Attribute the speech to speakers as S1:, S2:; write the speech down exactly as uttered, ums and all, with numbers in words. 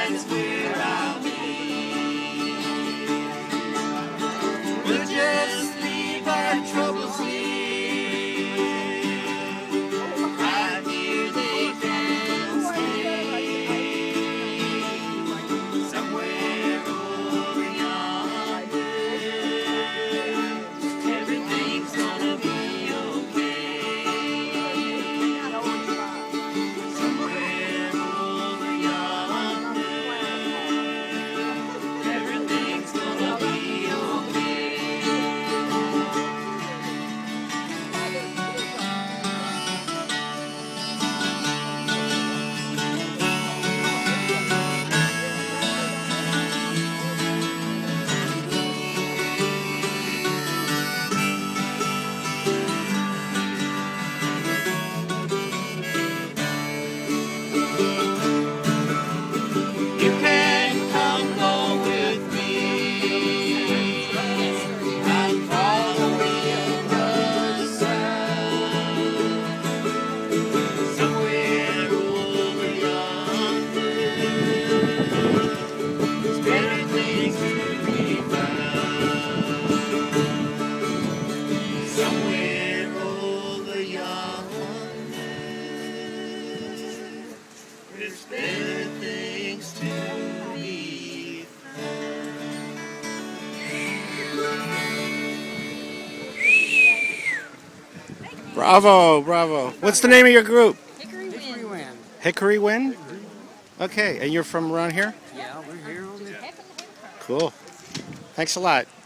S1: that's where I'll be. We'll just leave our troubles here. Right here they can stay. Somewhere over yonder, everything's gonna be okay. Somewhere over yonder, everything's gonna be okay. You can come go with me. I'm following the sun. Somewhere over yonder, there's better things to be found. Somewhere over yonder, there's better things to be
S2: Bravo, bravo. What's the name of your group?
S3: Hickory Wind.
S2: Hickory Wind? Okay, and you're from around here?
S3: Yeah, we're here on the
S2: Cool. Thanks a lot.